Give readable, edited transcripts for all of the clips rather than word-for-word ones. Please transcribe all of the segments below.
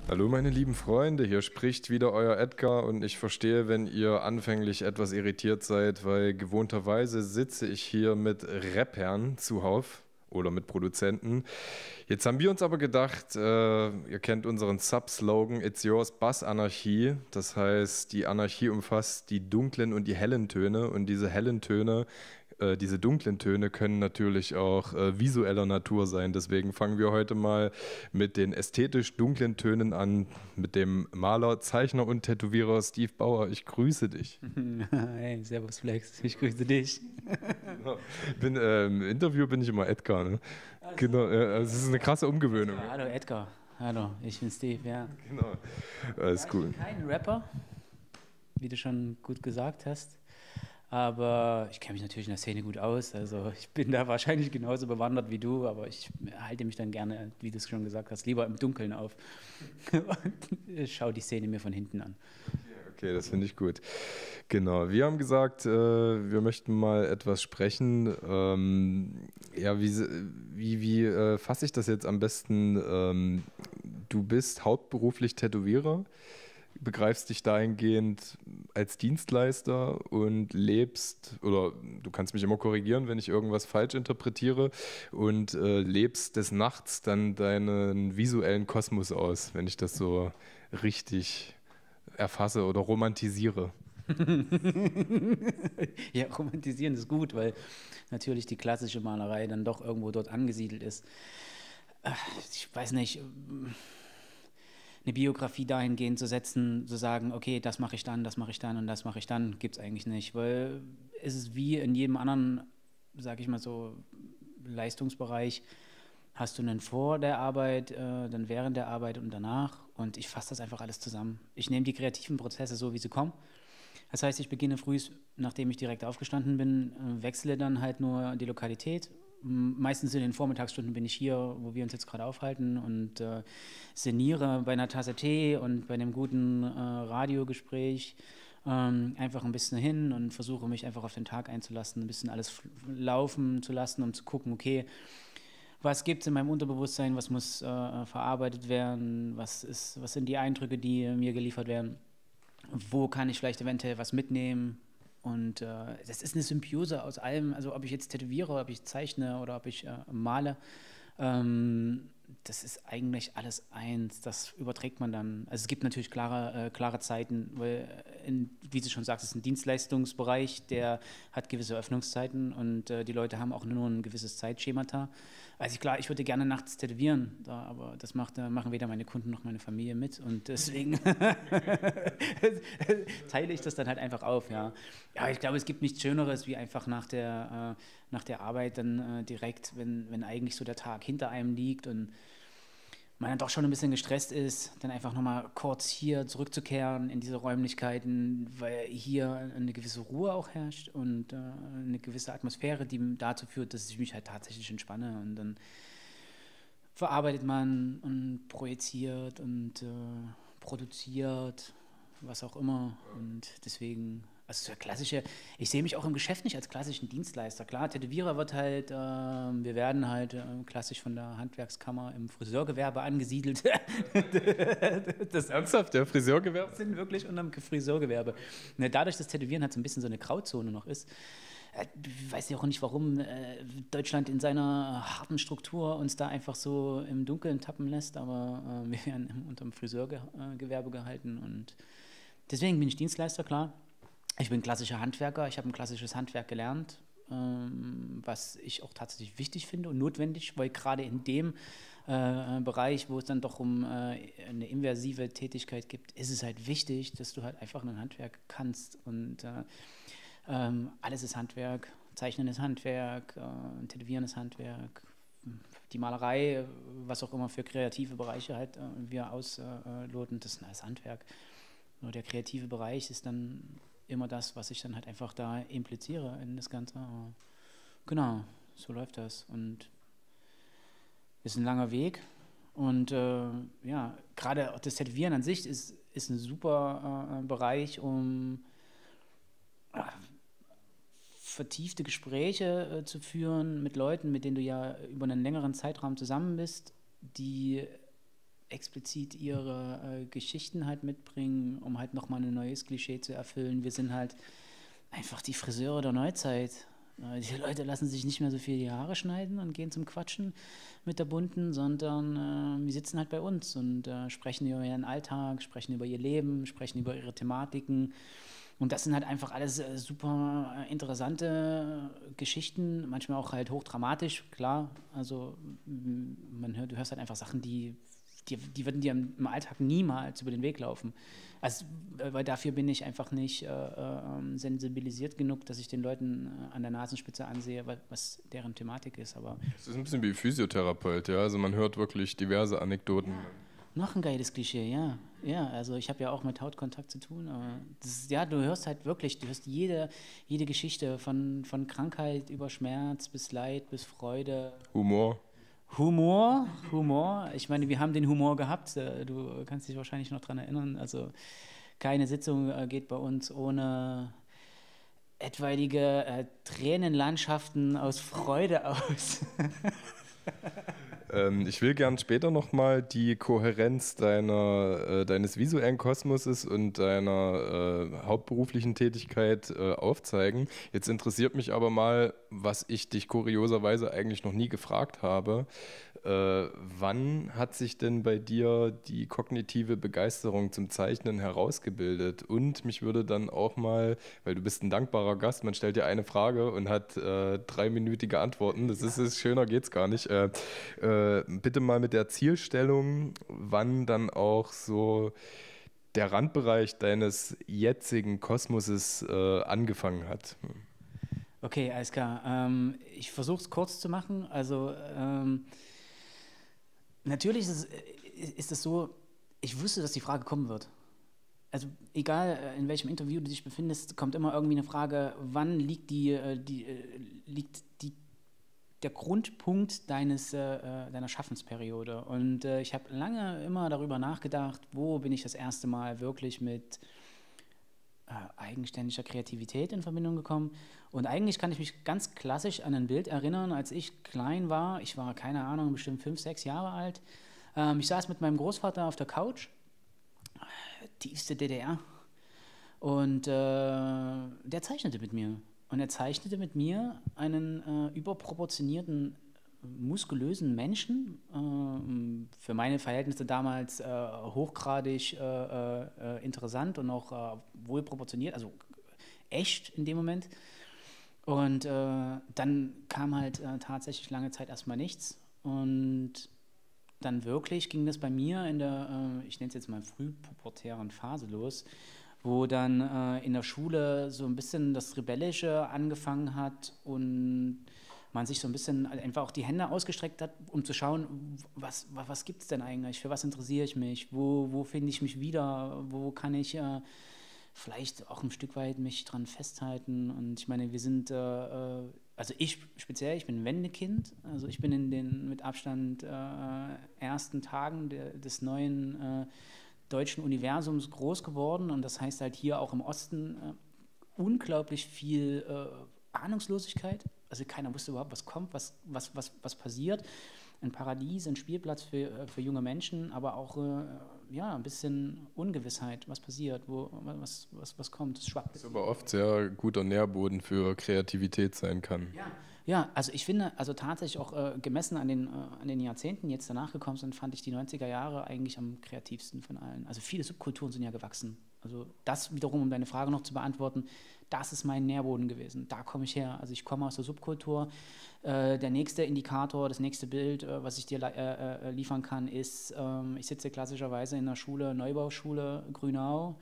Hallo meine lieben Freunde, hier spricht wieder euer Edgar und ich verstehe, wenn ihr anfänglich etwas irritiert seid, weil gewohnterweise sitze ich hier mit Rappern zuhauf oder mit Produzenten. Jetzt haben wir uns aber gedacht, ihr kennt unseren Sub-Slogan It's Yours Bass Anarchie. Das heißt, die Anarchie umfasst die dunklen und die hellen Töne und diese hellen Töne, diese dunklen Töne können natürlich auch visueller Natur sein. Deswegen fangen wir heute mal mit den ästhetisch dunklen Tönen an, mit dem Maler, Zeichner und Tätowierer Steve Bauer. Ich grüße dich. Hey, Servus Flex, ich grüße dich. Im Interview bin ich immer Edgar, ne? Genau, es ist eine krasse Umgewöhnung. Ja, hallo Edgar, hallo, ich bin Steve, ja. Genau, alles Ich cool. bin kein Rapper, wie du schon gut gesagt hast, aber ich kenne mich natürlich in der Szene gut aus, also ich bin da wahrscheinlich genauso bewandert wie du, aber ich halte mich dann gerne, wie du es schon gesagt hast, lieber im Dunkeln auf und schaue die Szene mir von hinten an. Okay, das finde ich gut. Genau, wir haben gesagt, wir möchten mal etwas sprechen. Ja, wie fasse ich das jetzt am besten? Du bist hauptberuflich Tätowierer, begreifst dich dahingehend als Dienstleister und lebst, oder du kannst mich immer korrigieren, wenn ich irgendwas falsch interpretiere, und lebst des Nachts dann deinen visuellen Kosmos aus, wenn ich das so richtig erfasse oder romantisiere. Ja, romantisieren ist gut, weil natürlich die klassische Malerei dann doch irgendwo dort angesiedelt ist. Ich weiß nicht, eine Biografie dahingehend zu setzen, zu sagen, okay, das mache ich dann, das mache ich dann und das mache ich dann, gibt es eigentlich nicht, weil es ist wie in jedem anderen, sage ich mal so, Leistungsbereich, hast du einen vor der Arbeit, dann während der Arbeit und danach und ich fasse das einfach alles zusammen. Ich nehme die kreativen Prozesse so, wie sie kommen. Das heißt, ich beginne früh, nachdem ich direkt aufgestanden bin, wechsle dann halt nur die Lokalität. Meistens in den Vormittagsstunden bin ich hier, wo wir uns jetzt gerade aufhalten und sinniere bei einer Tasse Tee und bei einem guten Radiogespräch einfach ein bisschen hin und versuche mich einfach auf den Tag einzulassen, ein bisschen alles laufen zu lassen, um zu gucken, okay, was gibt es in meinem Unterbewusstsein, was muss verarbeitet werden, was sind die Eindrücke, die mir geliefert werden, wo kann ich vielleicht eventuell was mitnehmen. Und das ist eine Symbiose aus allem, also ob ich jetzt tätowiere, ob ich zeichne oder ob ich male, das ist eigentlich alles eins, das überträgt man dann. Also es gibt natürlich klare Zeiten, weil, wie du schon sagst, es ist ein Dienstleistungsbereich, der hat gewisse Öffnungszeiten und die Leute haben auch nur ein gewisses Zeitschemata. Also klar, ich würde gerne nachts tätowieren, aber das machen weder meine Kunden noch meine Familie mit und deswegen teile ich das dann halt einfach auf, ja. Ja, ich glaube, es gibt nichts Schöneres, wie einfach nach der Arbeit dann direkt, wenn eigentlich so der Tag hinter einem liegt und man dann doch schon ein bisschen gestresst ist, dann einfach nochmal kurz hier zurückzukehren in diese Räumlichkeiten, weil hier eine gewisse Ruhe auch herrscht und eine gewisse Atmosphäre, die dazu führt, dass ich mich halt tatsächlich entspanne und dann verarbeitet man und projiziert und produziert, was auch immer und deswegen, also der klassische, ich sehe mich auch im Geschäft nicht als klassischen Dienstleister. Klar, Tätowierer wird halt, wir werden halt klassisch von der Handwerkskammer im Friseurgewerbe angesiedelt. Ernsthaft, der Friseurgewerbe? Sind wirklich unterm Friseurgewerbe. Ne, dadurch, dass Tätowieren halt so ein bisschen so eine Grauzone noch ist, ich weiß ja auch nicht, warum Deutschland in seiner harten Struktur uns da einfach so im Dunkeln tappen lässt, aber wir werden unterm Friseurgewerbe gehalten und deswegen bin ich Dienstleister, klar. Ich bin klassischer Handwerker, ich habe ein klassisches Handwerk gelernt, was ich auch tatsächlich wichtig finde und notwendig, weil gerade in dem Bereich, wo es dann doch um eine inversive Tätigkeit geht, ist es halt wichtig, dass du halt einfach ein Handwerk kannst und alles ist Handwerk, Zeichnen ist Handwerk, Tätowieren ist Handwerk, die Malerei, was auch immer für kreative Bereiche halt wir ausloten, das ist alles Handwerk. Nur der kreative Bereich ist dann immer das, was ich dann halt einfach da impliziere in das Ganze. Aber genau, so läuft das. Und ist ein langer Weg. Und ja, gerade auch das Tätowieren an sich ist ein super Bereich, um vertiefte Gespräche zu führen mit Leuten, mit denen du ja über einen längeren Zeitraum zusammen bist, die explizit ihre Geschichten halt mitbringen, um halt nochmal ein neues Klischee zu erfüllen. Wir sind halt einfach die Friseure der Neuzeit. Die Leute lassen sich nicht mehr so viel die Haare schneiden und gehen zum Quatschen mit der Bunten, sondern die sitzen halt bei uns und sprechen über ihren Alltag, sprechen über ihr Leben, sprechen über ihre Thematiken. Und das sind halt einfach alles super interessante Geschichten, manchmal auch halt hochdramatisch, klar. Also du hörst halt einfach Sachen, die würden dir im Alltag niemals über den Weg laufen. Also, weil dafür bin ich einfach nicht sensibilisiert genug, dass ich den Leuten an der Nasenspitze ansehe, was deren Thematik ist. Aber es ist ein bisschen wie Physiotherapeut, ja. Also man hört wirklich diverse Anekdoten. Ja. Noch ein geiles Klischee, ja. Ja, also ich habe ja auch mit Hautkontakt zu tun, aber du hörst halt wirklich, du hörst jede Geschichte von Krankheit über Schmerz bis Leid bis Freude. Humor. Ich meine, wir haben den Humor gehabt, du kannst dich wahrscheinlich noch dran erinnern, also keine Sitzung geht bei uns ohne etwaige Tränenlandschaften aus Freude aus. Ich will gern später nochmal die Kohärenz deines visuellen Kosmoses und deiner hauptberuflichen Tätigkeit aufzeigen. Jetzt interessiert mich aber mal, was ich dich kurioserweise eigentlich noch nie gefragt habe. Wann hat sich denn bei dir die kognitive Begeisterung zum Zeichnen herausgebildet? Und mich würde dann auch mal, weil du bist ein dankbarer Gast, man stellt dir eine Frage und hat 3-minütige Antworten. Das ist schöner geht's gar nicht. Bitte mal mit der Zielstellung, wann dann auch so der Randbereich deines jetzigen Kosmoses angefanng hat. Okay, alles klar. Ich versuche es kurz zu machen. Also natürlich ist es so, ich wusste, dass die Frage kommen wird. Also egal, in welchem Interview du dich befindest, kommt immer irgendwie eine Frage, wann liegt der Grundpunkt deiner Schaffensperiode. Und ich habe lange immer darüber nachgedacht, wo bin ich das erste Mal wirklich mit eigenständiger Kreativität in Verbindung gekommen. Und eigentlich kann ich mich ganz klassisch an ein Bild erinnern, als ich klein war. Ich war, keine Ahnung, bestimmt 5, 6 Jahre alt. Ich saß mit meinem Großvater auf der Couch, tiefste DDR, und der zeichnete mit mir. Und er zeichnete mit mir einen überproportionierten, muskulösen Menschen, für meine Verhältnisse damals hochgradig interessant und auch wohlproportioniert, also echt in dem Moment. Und dann kam halt tatsächlich lange Zeit erstmal nichts. Und dann wirklich ging das bei mir in der, ich nenne es jetzt mal frühpubertären Phase los, wo dann in der Schule so ein bisschen das Rebellische angefangen hat und man sich so ein bisschen einfach auch die Hände ausgestreckt hat, um zu schauen, was gibt es denn eigentlich, für was interessiere ich mich, wo finde ich mich wieder, wo kann ich vielleicht auch ein Stück weit mich dran festhalten. Und ich meine, wir sind, also ich speziell, ich bin ein Wendekind, also ich bin in den mit Abstand ersten Tagen des neuen deutschen Universums groß geworden, und das heißt halt hier auch im Osten unglaublich viel Ahnungslosigkeit. Also keiner wusste überhaupt, was kommt, was passiert. Ein Paradies, ein Spielplatz für junge Menschen, aber auch ein bisschen Ungewissheit, was passiert, was kommt. Das schwappt. Was aber oft sehr guter Nährboden für Kreativität sein kann. Ja, also ich finde, also tatsächlich auch gemessen an den Jahrzehnten, die jetzt danach gekommen sind, fand ich die 90er Jahre eigentlich am kreativsten von allen. Also viele Subkulturen sind ja gewachsen. Also das wiederum, um deine Frage noch zu beantworten, das ist mein Nährboden gewesen. Da komme ich her. Also ich komme aus der Subkultur. Der nächste Indikator, das nächste Bild, was ich dir liefern kann, ist, ich sitze klassischerweise in der Schule, Neubauschule Grünau.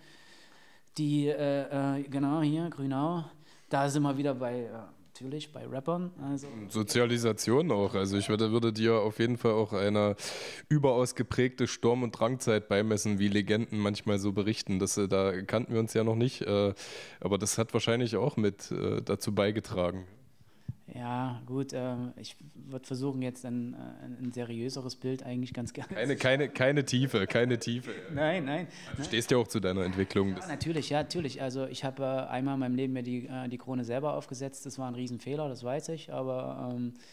Genau hier, Grünau. Da sind wir wieder natürlich bei Rappern. Also, Sozialisation auch. Also ich würde dir auf jeden Fall auch eine überaus geprägte Sturm- und Drangzeit beimessen, wie Legenden manchmal so berichten. Da kannten wir uns ja noch nicht, aber das hat wahrscheinlich auch mit dazu beigetragen. Ja, gut, ich würde versuchen, jetzt ein seriöseres Bild eigentlich ganz gerne. Keine Tiefe. Nein. Du stehst ja auch zu deiner Entwicklung. Ja, natürlich. Also ich habe einmal in meinem Leben mir die Krone selber aufgesetzt. Das war ein Riesenfehler, das weiß ich. Aber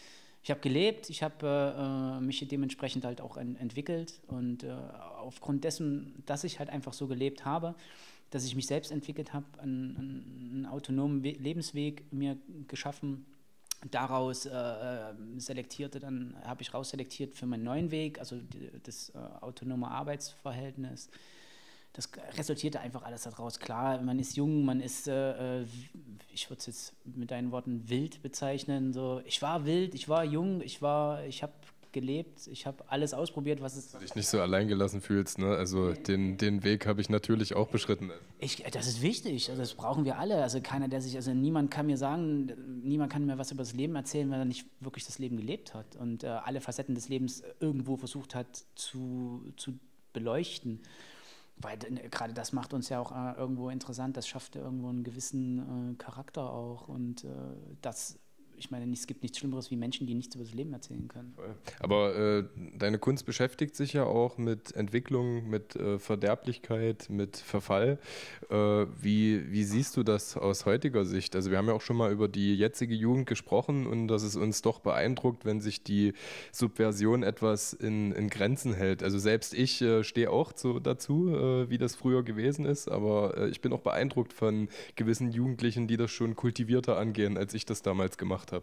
Ich habe gelebt, ich habe mich dementsprechend halt auch entwickelt und aufgrund dessen, dass ich halt einfach so gelebt habe, dass ich mich selbst entwickelt habe, einen autonomen Lebensweg mir geschaffen, daraus selektierte, dann habe ich rausselektiert für meinen neuen Weg, also das autonome Arbeitsverhältnis. Das resultierte einfach alles daraus. Klar, man ist jung, man ist, ich würde es jetzt mit deinen Worten wild bezeichnen. So, ich war wild, ich war jung, ich habe gelebt, ich habe alles ausprobiert, was es. Dass du dich nicht so alleingelassen fühlst, ne? Also den Weg habe ich natürlich auch beschritten. Das ist wichtig, also das brauchen wir alle. Also keiner, niemand kann mir sagen, niemand kann mir was über das Leben erzählen, wenn er nicht wirklich das Leben gelebt hat und alle Facetten des Lebens irgendwo versucht hat zu beleuchten. Weil gerade das macht uns ja auch irgendwo interessant, das schafft ja irgendwo einen gewissen Charakter auch und ich meine, es gibt nichts Schlimmeres wie Menschen, die nichts über das Leben erzählen können. Aber deine Kunst beschäftigt sich ja auch mit Entwicklung, mit Verderblichkeit, mit Verfall. Wie siehst du das aus heutiger Sicht? Also wir haben ja auch schon mal über die jetzige Jugend gesprochen und dass es uns doch beeindruckt, wenn sich die Subversion etwas in Grenzen hält. Also selbst ich stehe auch dazu, wie das früher gewesen ist, aber ich bin auch beeindruckt von gewissen Jugendlichen, die das schon kultivierter angehen, als ich das damals gemacht habe.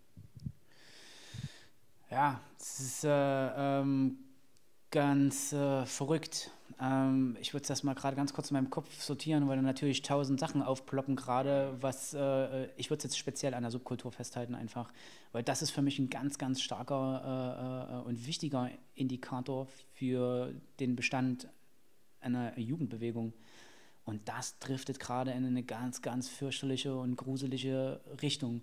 Ja, es ist ganz verrückt. Ich würde das mal gerade ganz kurz in meinem Kopf sortieren, weil da natürlich 1000 Sachen aufploppen gerade, was ich würde es jetzt speziell an der Subkultur festhalten einfach, weil das ist für mich ein ganz, ganz starker und wichtiger Indikator für den Bestand einer Jugendbewegung. Und das driftet gerade in eine ganz, ganz fürchterliche und gruselige Richtung.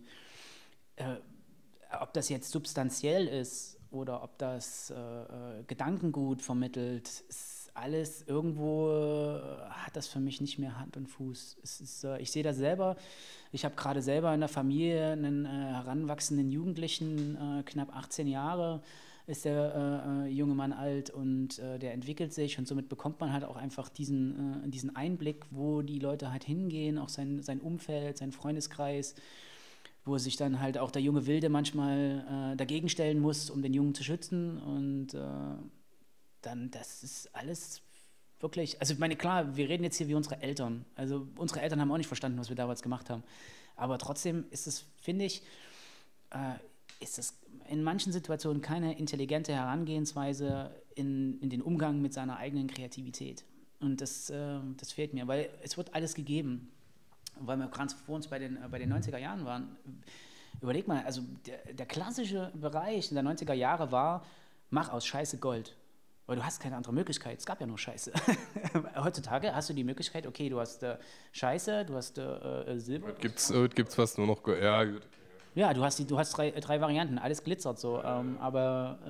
Ob das jetzt substanziell ist oder ob das Gedankengut vermittelt, ist alles irgendwo, hat das für mich nicht mehr Hand und Fuß. Ich sehe das selber, ich habe gerade selber in der Familie einen heranwachsenden Jugendlichen, knapp 18 Jahre ist der junge Mann alt und der entwickelt sich und somit bekommt man halt auch einfach diesen Einblick, wo die Leute halt hingehen, auch sein Umfeld, sein Freundeskreis, wo sich dann halt auch der junge Wilde manchmal dagegen stellen muss, um den Jungen zu schützen. Und dann, das ist alles wirklich, also ich meine, klar, wir reden jetzt hier wie unsere Eltern. Also unsere Eltern haben auch nicht verstanden, was wir damals gemacht haben. Aber trotzdem ist es, finde ich, ist es in manchen Situationen keine intelligente Herangehensweise in den Umgang mit seiner eigenen Kreativität. Und das fehlt mir, weil es wird alles gegeben. Weil wir gerade vor uns bei den 90er Jahren waren. Überleg mal, also der klassische Bereich in der 90er Jahre war, mach aus Scheiße Gold. Weil du hast keine andere Möglichkeit, es gab ja nur Scheiße. Heutzutage hast du die Möglichkeit, okay, du hast Scheiße, du hast Silber. Heute gibt's fast nur noch Gold. Ja, gut. Ja, du hast drei Varianten, alles glitzert so, aber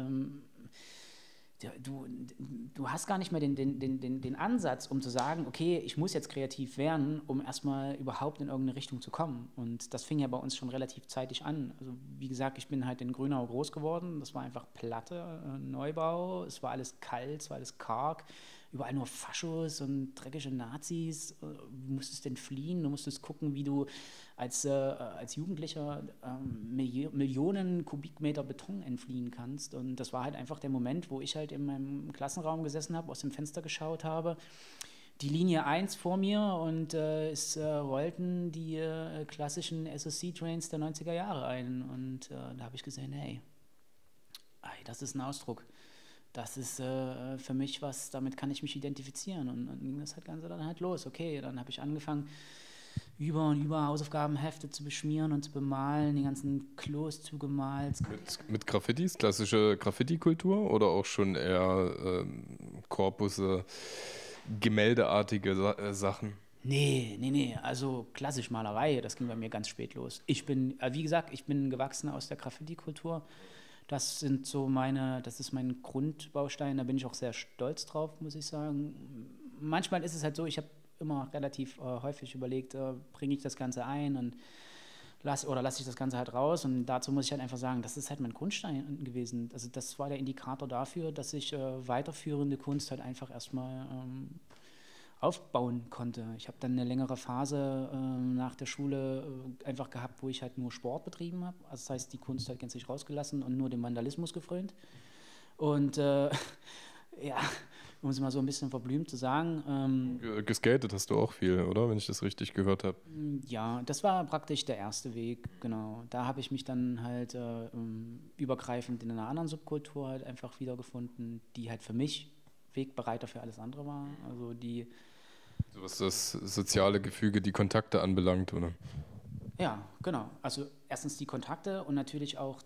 du hast gar nicht mehr den Ansatz, um zu sagen, okay, ich muss jetzt kreativ werden, um erstmal überhaupt in irgendeine Richtung zu kommen. Und das fing ja bei uns schon relativ zeitig an. Also wie gesagt, ich bin halt in Grünau groß geworden. Das war einfach Platte, Neubau. Es war alles kalt, es war alles karg. Überall nur Faschos und dreckige Nazis. Du musstest entfliehen, du musstest gucken, wie du als Jugendlicher Millionen Kubikmeter Beton entfliehen kannst. Und das war halt einfach der Moment, wo ich halt in meinem Klassenraum gesessen habe, aus dem Fenster geschaut habe, die Linie 1 vor mir und es rollten die klassischen SOC-Trains der 90er Jahre ein. Und da habe ich gesehen, hey, das ist ein Ausdruck. Das ist für mich was, damit kann ich mich identifizieren. Und dann ging das halt Ganze dann halt los. Okay, dann habe ich angefangen, über und über Hausaufgabenhefte zu beschmieren und zu bemalen, die ganzen Klos zugemalt. Mit Graffitis, klassische Graffiti-Kultur oder auch schon eher Korpusse, gemäldeartige Sachen? Nee, also klassisch Malerei, das ging bei mir ganz spät los. Wie gesagt, ich bin gewachsen aus der Graffiti-Kultur. Das ist mein Grundbaustein, da bin ich auch sehr stolz drauf, muss ich sagen. Manchmal ist es halt so, ich habe immer relativ häufig überlegt, bringe ich das Ganze ein und lasse ich das Ganze halt raus. Und dazu muss ich halt einfach sagen, das ist halt mein Grundstein gewesen. Also das war der Indikator dafür, dass ich weiterführende Kunst halt einfach erstmal aufbauen konnte. Ich habe dann eine längere Phase nach der Schule einfach gehabt, wo ich halt nur Sport betrieben habe. Also das heißt, die Kunst halt gänzlich rausgelassen und nur dem Vandalismus gefrönt. Und ja, um es mal so ein bisschen verblümt zu sagen. Geskatet hast du auch viel, oder? Wenn ich das richtig gehört habe. Ja, das war praktisch der erste Weg, genau. Da habe ich mich dann halt übergreifend in einer anderen Subkultur halt einfach wiedergefunden, die halt für mich Wegbereiter für alles andere war. Also die. So was das soziale Gefüge, die Kontakte anbelangt, oder? Ja, genau. Also erstens die Kontakte und natürlich auch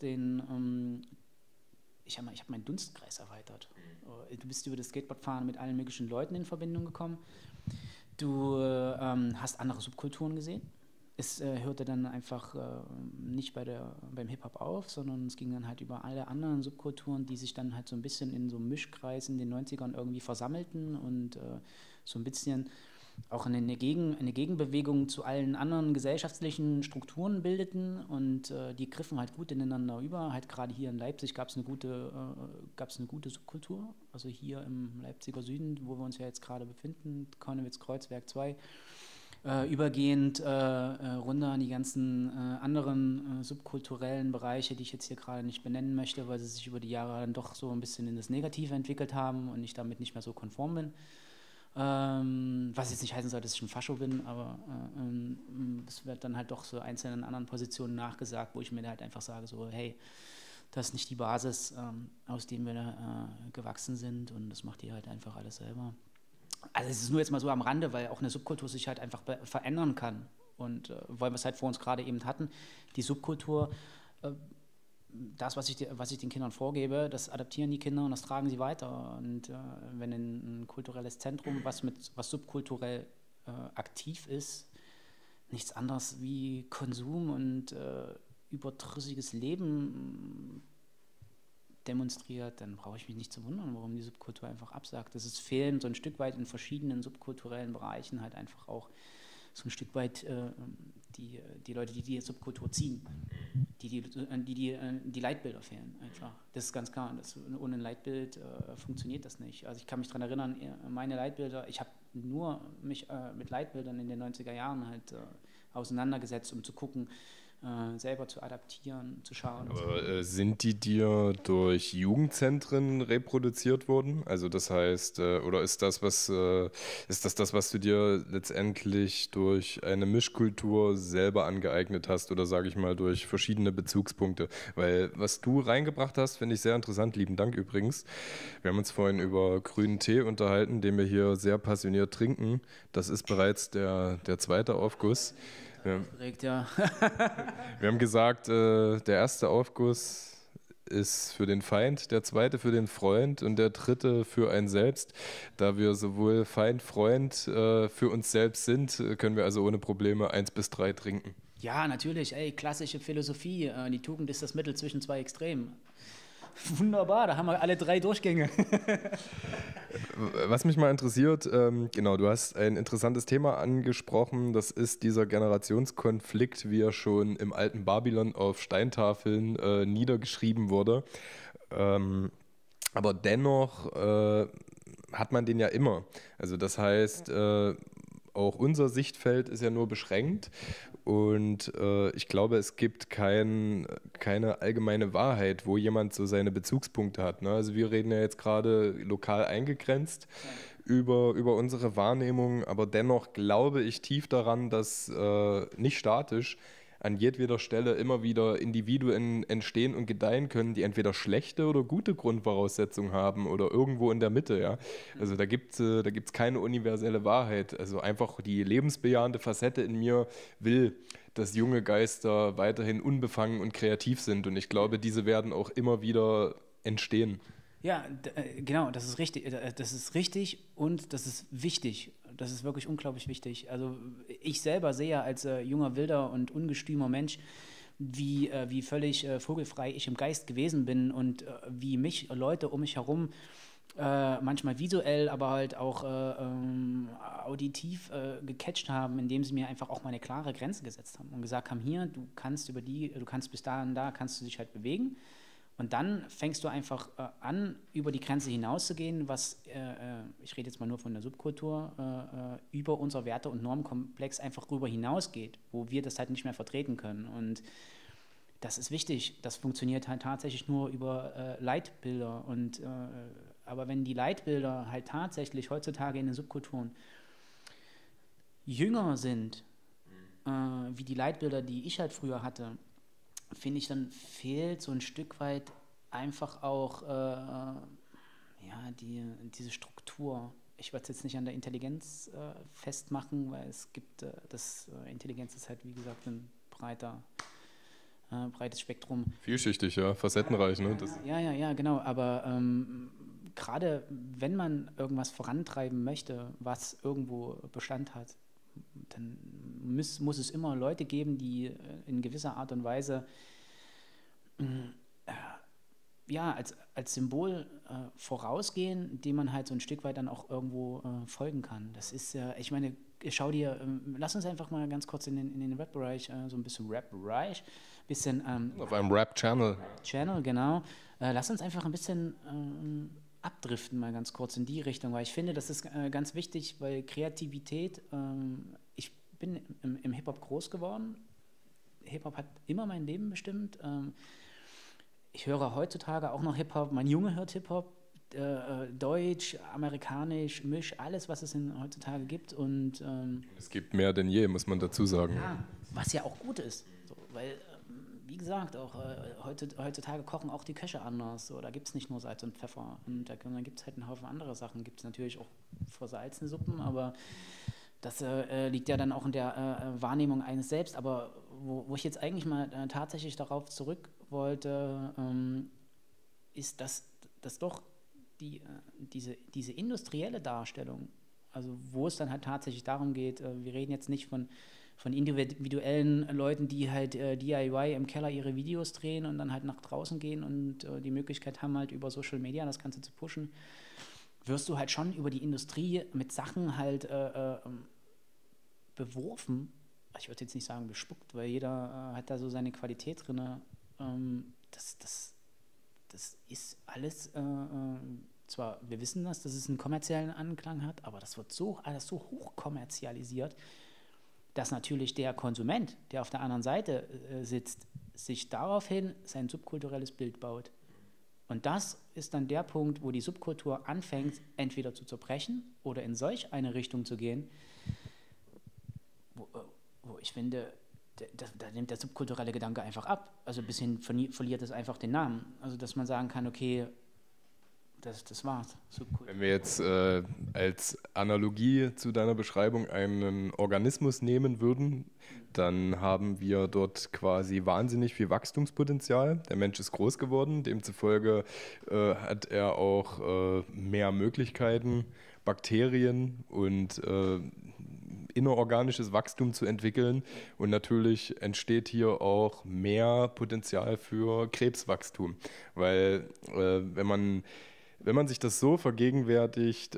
ich habe meinen Dunstkreis erweitert. Du bist über das Skateboardfahren mit allen möglichen Leuten in Verbindung gekommen. Du hast andere Subkulturen gesehen. Es hörte dann einfach nicht beim Hip-Hop auf, sondern es ging dann halt über alle anderen Subkulturen, die sich dann halt so ein bisschen in so einem Mischkreis in den 90ern irgendwie versammelten und so ein bisschen auch eine Gegenbewegung zu allen anderen gesellschaftlichen Strukturen bildeten und die griffen halt gut ineinander über. Halt gerade hier in Leipzig gab es eine gute Subkultur, also hier im Leipziger Süden, wo wir uns ja jetzt gerade befinden, Konnewitz-Kreuzberg 2, übergehend runter an die ganzen anderen subkulturellen Bereiche, die ich jetzt hier gerade nicht benennen möchte, weil sie sich über die Jahre dann doch so ein bisschen in das Negative entwickelt haben und ich damit nicht mehr so konform bin. Was jetzt nicht heißen soll, dass ich ein Fascho bin, aber es wird dann halt doch so einzelnen anderen Positionen nachgesagt, wo ich mir halt einfach sage, so hey, das ist nicht die Basis, aus dem wir gewachsen sind und das macht ihr halt einfach alles selber. Also es ist nur jetzt mal so am Rande, weil auch eine Subkultur sich halt einfach verändern kann und weil wir es halt vor uns gerade eben hatten, die Subkultur, das, was ich den Kindern vorgebe, das adaptieren die Kinder und das tragen sie weiter. Und wenn ein kulturelles Zentrum, was subkulturell aktiv ist, nichts anderes wie Konsum und überdrüssiges Leben demonstriert, dann brauche ich mich nicht zu wundern, warum die Subkultur einfach absagt. Das ist fehlen so ein Stück weit in verschiedenen subkulturellen Bereichen halt einfach auch so ein Stück weit die Leute, die die Subkultur ziehen, die Leitbilder fehlen einfach. Das ist ganz klar. Ohne ein Leitbild funktioniert das nicht. Also ich kann mich daran erinnern, meine Leitbilder, ich habe nur mich mit Leitbildern in den 90er Jahren halt auseinandergesetzt, um zu gucken, selber zu adaptieren, zu schauen. Aber sind die dir durch Jugendzentren reproduziert worden? Also das heißt, oder ist das was du dir letztendlich durch eine Mischkultur selber angeeignet hast oder sage ich mal durch verschiedene Bezugspunkte? Weil was du reingebracht hast, finde ich sehr interessant. Lieben Dank übrigens. Wir haben uns vorhin über grünen Tee unterhalten, den wir hier sehr passioniert trinken. Das ist bereits der zweite Aufguss. Ja. Wir haben gesagt, der erste Aufguss ist für den Feind, der zweite für den Freund und der dritte für einen selbst. Da wir sowohl Feind, Freund für uns selbst sind, können wir also ohne Probleme 1 bis 3 trinken. Ja, natürlich. Ey, klassische Philosophie. Die Tugend ist das Mittel zwischen zwei Extremen. Wunderbar, da haben wir alle 3 Durchgänge. Was mich mal interessiert, genau, du hast ein interessantes Thema angesprochen, das ist dieser Generationskonflikt, wie er schon im alten Babylon auf Steintafeln niedergeschrieben wurde. Aber dennoch hat man den ja immer. Also das heißt, auch unser Sichtfeld ist ja nur beschränkt und ich glaube, es gibt keine allgemeine Wahrheit, wo jemand so seine Bezugspunkte hat. Ne? Also wir reden ja jetzt gerade lokal eingegrenzt über unsere Wahrnehmung, aber dennoch glaube ich tief daran, dass nicht statisch an jedweder Stelle immer wieder Individuen entstehen und gedeihen können, die entweder schlechte oder gute Grundvoraussetzungen haben oder irgendwo in der Mitte. Ja? Also da gibt's keine universelle Wahrheit. Also einfach die lebensbejahende Facette in mir will, dass junge Geister weiterhin unbefangen und kreativ sind. Und ich glaube, diese werden auch immer wieder entstehen. Ja, genau, das ist richtig. Das ist richtig und das ist wichtig. Das ist wirklich unglaublich wichtig. Also ich selber sehe als junger, wilder und ungestümer Mensch, wie völlig vogelfrei ich im Geist gewesen bin und wie mich Leute um mich herum manchmal visuell, aber halt auch auditiv gecatcht haben, indem sie mir einfach auch mal eine klare Grenze gesetzt haben und gesagt haben, hier, du kannst bis da und da kannst du dich halt bewegen. Und dann fängst du einfach an, über die Grenze hinauszugehen, was, ich rede jetzt mal nur von der Subkultur, über unser Werte- und Normkomplex einfach rüber hinausgeht, wo wir das halt nicht mehr vertreten können. Und das ist wichtig. Das funktioniert halt tatsächlich nur über Leitbilder. Aber wenn die Leitbilder halt tatsächlich heutzutage in den Subkulturen jünger sind, wie die Leitbilder, die ich halt früher hatte, finde ich, dann fehlt so ein Stück weit einfach auch diese Struktur. Ich würde es jetzt nicht an der Intelligenz festmachen, weil es gibt, Intelligenz ist halt, wie gesagt, ein breites Spektrum. Vielschichtig, ja, facettenreich. Ne? Ja, genau. Aber gerade wenn man irgendwas vorantreiben möchte, was irgendwo Bestand hat, dann muss es immer Leute geben, die in gewisser Art und Weise als Symbol vorausgehen, dem man halt so ein Stück weit dann auch irgendwo folgen kann. Das ist ja, ich meine, lass uns einfach mal ganz kurz in den Rap-Bereich, so ein bisschen Rap-Bereich, auf einem Rap-Channel. Genau. Lass uns einfach ein bisschen abdriften, mal ganz kurz in die Richtung, weil ich finde, das ist ganz wichtig, weil Kreativität, ich bin im Hip-Hop groß geworden. Hip-Hop hat immer mein Leben bestimmt. Ich höre heutzutage auch noch Hip-Hop, mein Junge hört Hip-Hop, Deutsch, amerikanisch, Misch, alles, was es heutzutage gibt. Und es gibt mehr denn je, muss man dazu sagen. Ja, was ja auch gut ist, so, weil wie gesagt, auch heutzutage kochen auch die Köche anders. So, da gibt es nicht nur Salz und Pfeffer. Und dann gibt es halt einen Haufen andere Sachen. Gibt es natürlich auch versalzene Suppen, aber das liegt ja dann auch in der Wahrnehmung eines selbst. Aber wo ich jetzt eigentlich mal tatsächlich darauf zurück wollte, ist, dass doch diese industrielle Darstellung, also wo es dann halt tatsächlich darum geht, wir reden jetzt nicht von individuellen Leuten, die halt DIY im Keller ihre Videos drehen und dann halt nach draußen gehen und die Möglichkeit haben, halt über Social Media das Ganze zu pushen, wirst du halt schon über die Industrie mit Sachen halt beworfen. Ich würde jetzt nicht sagen bespuckt, weil jeder hat da so seine Qualität drin. Das ist alles, zwar, wir wissen dass es einen kommerziellen Anklang hat, aber das wird alles so hoch kommerzialisiert, dass natürlich der Konsument, der auf der anderen Seite sitzt, sich daraufhin sein subkulturelles Bild baut. Und das ist dann der Punkt, wo die Subkultur anfängt, entweder zu zerbrechen oder in solch eine Richtung zu gehen, wo ich finde, da nimmt der subkulturelle Gedanke einfach ab. Also ein bisschen verliert es einfach den Namen. Also dass man sagen kann, okay, das war's. Wenn wir jetzt als Analogie zu deiner Beschreibung einen Organismus nehmen würden, dann haben wir dort quasi wahnsinnig viel Wachstumspotenzial. Der Mensch ist groß geworden, demzufolge hat er auch mehr Möglichkeiten, Bakterien und innerorganisches Wachstum zu entwickeln. Und natürlich entsteht hier auch mehr Potenzial für Krebswachstum, weil wenn man sich das so vergegenwärtigt,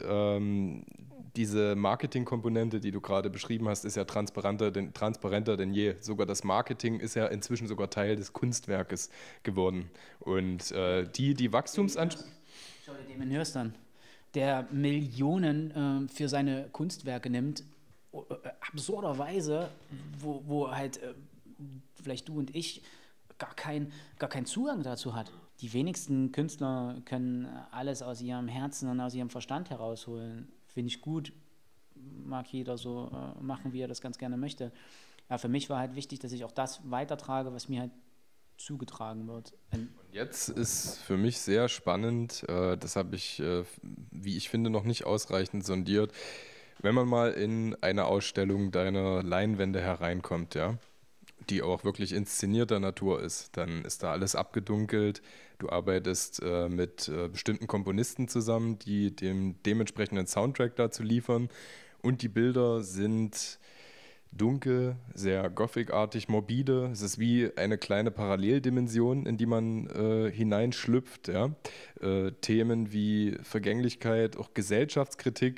diese Marketingkomponente, die du gerade beschrieben hast, ist ja transparenter denn je. Sogar das Marketing ist ja inzwischen sogar Teil des Kunstwerkes geworden. Und die Wachstumsansprüche... Schau dir den Hörstern, der Millionen für seine Kunstwerke nimmt, absurderweise, wo halt vielleicht du und ich gar keinen Zugang dazu hat. Die wenigsten Künstler können alles aus ihrem Herzen und aus ihrem Verstand herausholen. Finde ich gut, mag jeder so machen, wie er das ganz gerne möchte. Aber für mich war halt wichtig, dass ich auch das weitertrage, was mir halt zugetragen wird. Und jetzt ist für mich sehr spannend, das habe ich, wie ich finde, noch nicht ausreichend sondiert, wenn man mal in eine Ausstellung deiner Leinwände hereinkommt, ja, die auch wirklich inszenierter Natur ist, dann ist da alles abgedunkelt. Du arbeitest mit bestimmten Komponisten zusammen, die dem dementsprechenden Soundtrack dazu liefern. Und die Bilder sind dunkel, sehr gothicartig, morbide. Es ist wie eine kleine Paralleldimension, in die man hineinschlüpft. Ja? Themen wie Vergänglichkeit, auch Gesellschaftskritik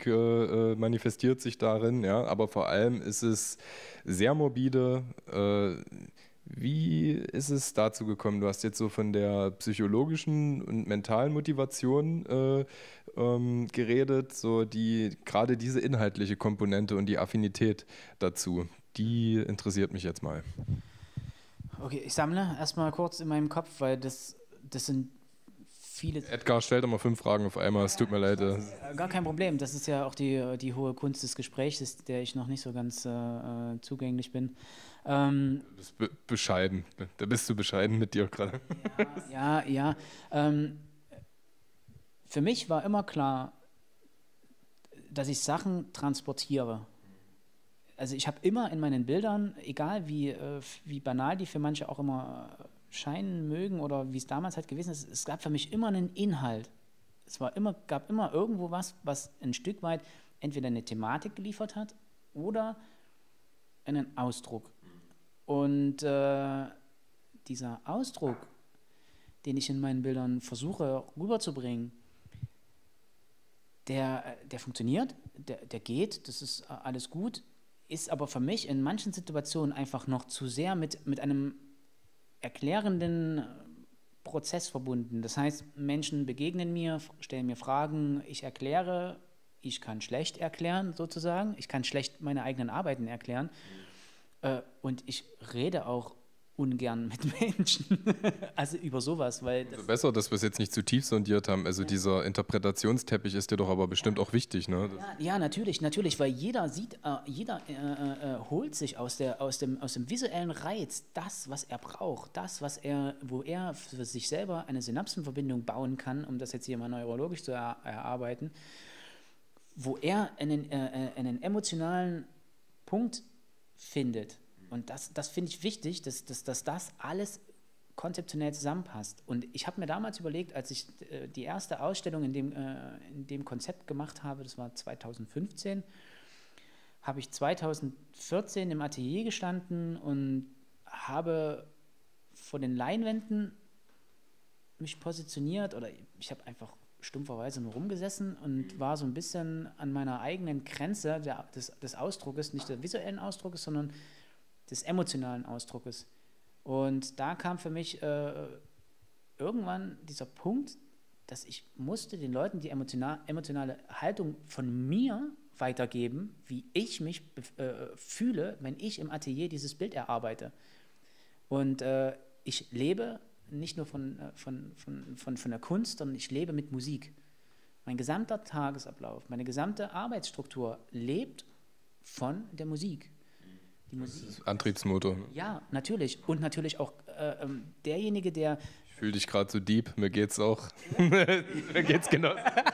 manifestiert sich darin. Ja? Aber vor allem ist es sehr morbide, Wie ist es dazu gekommen? Du hast jetzt so von der psychologischen und mentalen Motivation geredet, so gerade diese inhaltliche Komponente und die Affinität dazu, die interessiert mich jetzt mal. Okay, ich sammle erstmal kurz in meinem Kopf, weil das sind viele. Edgar, stell doch mal 5 Fragen auf einmal, es tut mir leid. Gar kein Problem. Das ist ja auch die hohe Kunst des Gesprächs, der ich noch nicht so ganz zugänglich bin. Du bist bescheiden, da bist du bescheiden mit dir gerade. Ja. Für mich war immer klar, dass ich Sachen transportiere. Also ich habe immer in meinen Bildern, egal wie banal die für manche auch immer scheinen mögen oder wie es damals halt gewesen ist, es gab für mich immer einen Inhalt. Gab immer irgendwo was ein Stück weit entweder eine Thematik geliefert hat oder einen Ausdruck. Und dieser Ausdruck, den ich in meinen Bildern versuche rüberzubringen, der funktioniert, der geht, das ist alles gut, ist aber für mich in manchen Situationen einfach noch zu sehr mit einem erklärenden Prozess verbunden. Das heißt, Menschen begegnen mir, stellen mir Fragen, ich erkläre, ich kann schlecht erklären sozusagen, ich kann schlecht meine eigenen Arbeiten erklären und ich rede auch ungern mit Menschen, also über sowas, weil Also besser, dass wir es jetzt nicht zu tief sondiert haben. Also dieser Interpretationsteppich ist dir doch aber bestimmt auch wichtig, ne? Ja, natürlich, weil jeder sieht, holt sich aus dem visuellen Reiz das, was er braucht, wo er für sich selber eine Synapsenverbindung bauen kann, um das jetzt hier mal neurologisch zu erarbeiten, wo er einen emotionalen Punkt findet. Und das finde ich wichtig, dass das alles konzeptionell zusammenpasst. Und ich habe mir damals überlegt, als ich die erste Ausstellung in dem Konzept gemacht habe, das war 2015, habe ich 2014 im Atelier gestanden und habe vor den Leinwänden mich positioniert oder ich habe einfach stumpferweise nur rumgesessen und war so ein bisschen an meiner eigenen Grenze des Ausdruckes, nicht des visuellen Ausdruckes, sondern des emotionalen Ausdruckes. Und da kam für mich irgendwann dieser Punkt, dass ich musste den Leuten die emotionale Haltung von mir weitergeben, wie ich mich fühle, wenn ich im Atelier dieses Bild erarbeite. Und ich lebe nicht nur von der Kunst, sondern ich lebe mit Musik. Mein gesamter Tagesablauf, meine gesamte Arbeitsstruktur lebt von der Musik. Die Musik. Das ist Antriebsmotor. Ja, natürlich. Und natürlich auch derjenige, der... Ich fühle dich gerade so deep, mir geht's auch. Mir geht's genau.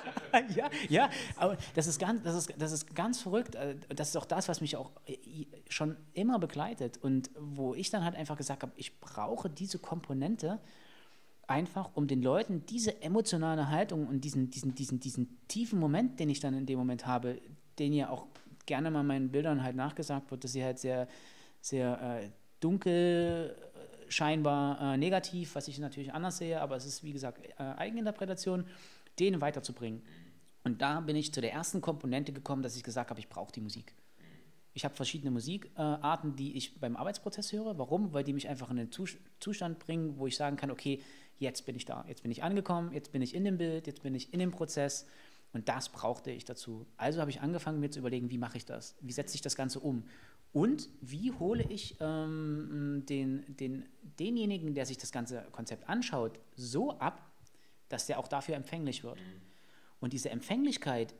ja, aber das ist ganz verrückt. Das ist auch das, was mich auch schon immer begleitet und wo ich dann halt einfach gesagt habe, ich brauche diese Komponente einfach, um den Leuten diese emotionale Haltung und diesen tiefen Moment, den ich dann in dem Moment habe, den ja auch gerne mal meinen Bildern halt nachgesagt wird, dass sie halt sehr, sehr dunkel, scheinbar negativ, was ich natürlich anders sehe, aber es ist, wie gesagt, Eigeninterpretation, denen weiterzubringen. Und da bin ich zu der ersten Komponente gekommen, dass ich gesagt habe, ich brauche die Musik. Ich habe verschiedene Musikarten, die ich beim Arbeitsprozess höre. Warum? Weil die mich einfach in einen Zustand bringen, wo ich sagen kann, okay, jetzt bin ich da, jetzt bin ich angekommen, jetzt bin ich in dem Bild, jetzt bin ich in dem Prozess. Und das brauchte ich dazu. Also habe ich angefangen, mir zu überlegen, wie mache ich das? Wie setze ich das Ganze um? Und wie hole ich denjenigen, der sich das ganze Konzept anschaut, so ab, dass der auch dafür empfänglich wird? Und diese Empfänglichkeit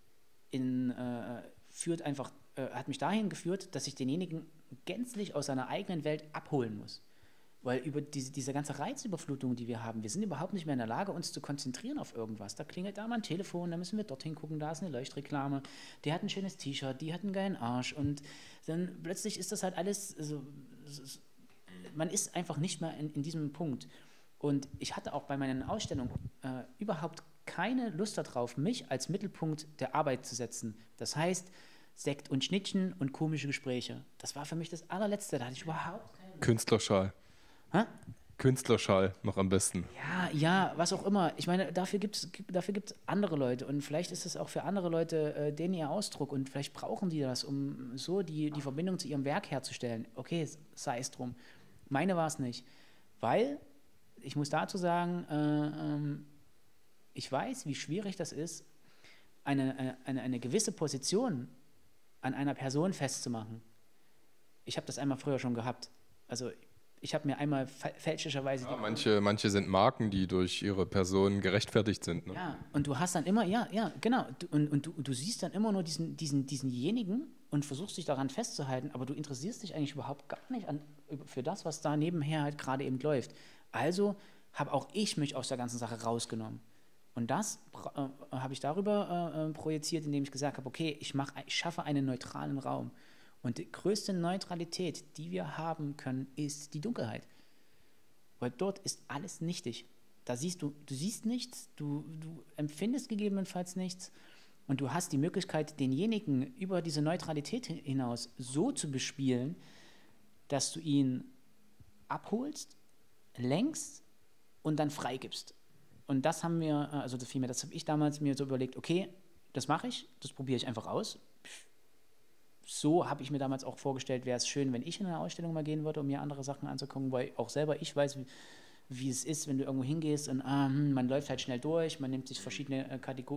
hat mich dahin geführt, dass ich denjenigen gänzlich aus seiner eigenen Welt abholen muss. Weil über diese ganze Reizüberflutung, die wir haben, wir sind überhaupt nicht mehr in der Lage, uns zu konzentrieren auf irgendwas. Da klingelt da mal ein Telefon, da müssen wir dorthin gucken, da ist eine Leuchtreklame, der hat ein schönes T-Shirt, die hat einen geilen Arsch und dann plötzlich ist das halt alles, man ist einfach nicht mehr in diesem Punkt. Und ich hatte auch bei meinen Ausstellungen überhaupt keine Lust darauf, mich als Mittelpunkt der Arbeit zu setzen. Das heißt, Sekt und Schnittchen und komische Gespräche. Das war für mich das allerletzte, da hatte ich überhaupt keine Lust. Künstlerschal. Hä? Künstlerschal noch am besten. Ja, was auch immer. Ich meine, dafür gibt's andere Leute und vielleicht ist es auch für andere Leute denen ihr Ausdruck und vielleicht brauchen die das, um so die Verbindung zu ihrem Werk herzustellen. Okay, sei es drum. Meine war es nicht. Weil, ich muss dazu sagen, ich weiß, wie schwierig das ist, eine gewisse Position an einer Person festzumachen. Ich habe das einmal früher schon gehabt. Also ich habe mir einmal fälschlicherweise... Ja, manche sind Marken, die durch ihre Person gerechtfertigt sind. Ne? Ja, und du hast dann immer, ja, genau. Du siehst dann immer nur diesenjenigen und versuchst dich daran festzuhalten, aber du interessierst dich eigentlich überhaupt gar nicht für das, was da nebenher halt gerade eben läuft. Also habe auch ich mich aus der ganzen Sache rausgenommen. Und das habe ich darüber projiziert, indem ich gesagt habe, okay, ich schaffe einen neutralen Raum. Und die größte Neutralität, die wir haben können, ist die Dunkelheit. Weil dort ist alles nichtig. Da du siehst nichts, du empfindest gegebenenfalls nichts und du hast die Möglichkeit, denjenigen über diese Neutralität hinaus so zu bespielen, dass du ihn abholst, lenkst und dann freigibst. Und das haben wir, also vielmehr, das habe ich damals mir so überlegt, okay, das mache ich, das probiere ich einfach aus. So habe ich mir damals auch vorgestellt, wäre es schön, wenn ich in eine Ausstellung mal gehen würde, um mir andere Sachen anzugucken, weil auch selber ich weiß, wie es ist, wenn du irgendwo hingehst und man läuft halt schnell durch, man nimmt sich verschiedene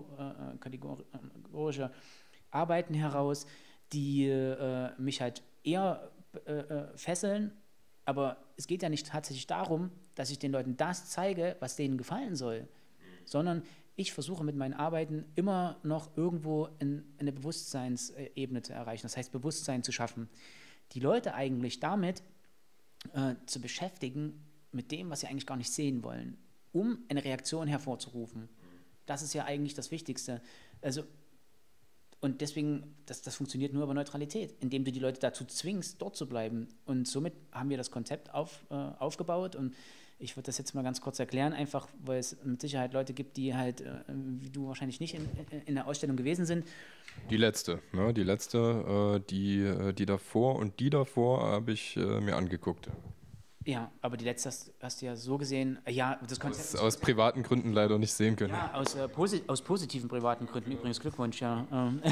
kategorische Arbeiten heraus, die mich halt eher fesseln, aber es geht ja nicht tatsächlich darum, dass ich den Leuten das zeige, was denen gefallen soll, sondern ich versuche mit meinen Arbeiten immer noch irgendwo eine Bewusstseinsebene zu erreichen, das heißt Bewusstsein zu schaffen, die Leute eigentlich damit zu beschäftigen mit dem, was sie eigentlich gar nicht sehen wollen, um eine Reaktion hervorzurufen. Das ist ja eigentlich das Wichtigste. Also, und deswegen, das funktioniert nur über Neutralität, indem du die Leute dazu zwingst, dort zu bleiben. Und somit haben wir das Konzept aufgebaut und ich würde das jetzt mal ganz kurz erklären, einfach weil es mit Sicherheit Leute gibt, die halt, wie du wahrscheinlich nicht in der Ausstellung gewesen sind. Die letzte, die davor und die davor habe ich mir angeguckt. Ja, aber die letzte hast du ja so gesehen, ja, das Konzept... Aus privaten Gründen leider nicht sehen können. Ja, aus positiven privaten Gründen, übrigens Glückwunsch, ja.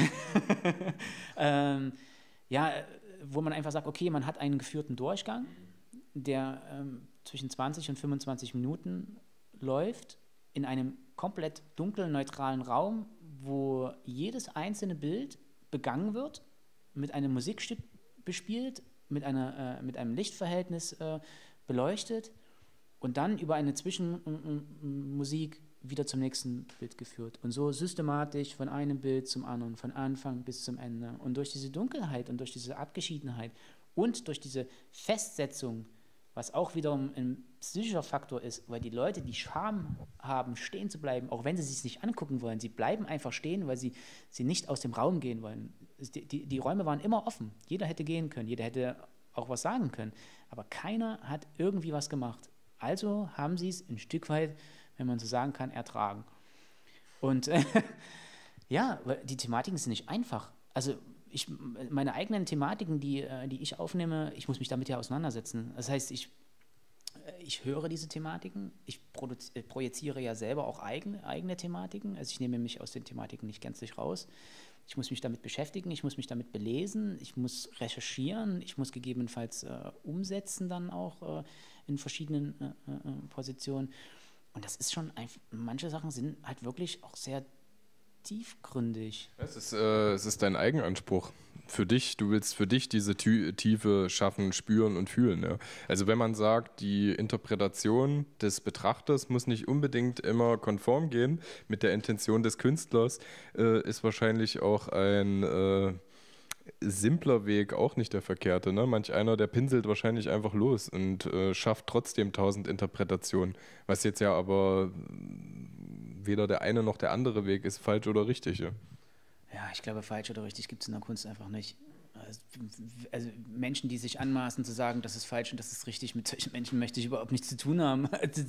Ja, wo man einfach sagt, okay, man hat einen geführten Durchgang, der zwischen 20 und 25 Minuten läuft, in einem komplett dunklen, neutralen Raum, wo jedes einzelne Bild begangen wird, mit einem Musikstück bespielt, mit einem Lichtverhältnis beleuchtet und dann über eine Zwischenmusik wieder zum nächsten Bild geführt. Und so systematisch von einem Bild zum anderen, von Anfang bis zum Ende. Und durch diese Dunkelheit und durch diese Abgeschiedenheit und durch diese Festsetzung, was auch wiederum ein psychischer Faktor ist, weil die Leute, die Scham haben, stehen zu bleiben, auch wenn sie es sich nicht angucken wollen, sie bleiben einfach stehen, weil sie nicht aus dem Raum gehen wollen. Die Räume waren immer offen. Jeder hätte gehen können, jeder hätte auch was sagen können. Aber keiner hat irgendwie was gemacht. Also haben sie es ein Stück weit, wenn man so sagen kann, ertragen. Und ja, die Thematiken sind nicht einfach. Also meine eigenen Thematiken, die ich aufnehme, ich muss mich damit ja auseinandersetzen. Das heißt, ich höre diese Thematiken, ich projiziere ja selber auch eigene Thematiken. Also ich nehme mich aus den Thematiken nicht gänzlich raus. Ich muss mich damit beschäftigen, ich muss mich damit belesen, ich muss recherchieren, ich muss gegebenenfalls umsetzen dann auch in verschiedenen Positionen. Und das ist schon einfach, manche Sachen sind halt wirklich auch sehr tiefgründig. Es ist dein Eigenanspruch. Für dich, du willst für dich diese Tiefe schaffen, spüren und fühlen. Ja. Also wenn man sagt, die Interpretation des Betrachters muss nicht unbedingt immer konform gehen mit der Intention des Künstlers, ist wahrscheinlich auch ein simpler Weg auch nicht der verkehrte. Ne? Manch einer, der pinselt wahrscheinlich einfach los und schafft trotzdem 1000 Interpretationen, was jetzt ja aber weder der eine noch der andere Weg ist, falsch oder richtig. Ja, ja, ich glaube, falsch oder richtig gibt es in der Kunst einfach nicht. Also Menschen, die sich anmaßen zu sagen, das ist falsch und das ist richtig, mit solchen Menschen möchte ich überhaupt nichts zu tun haben.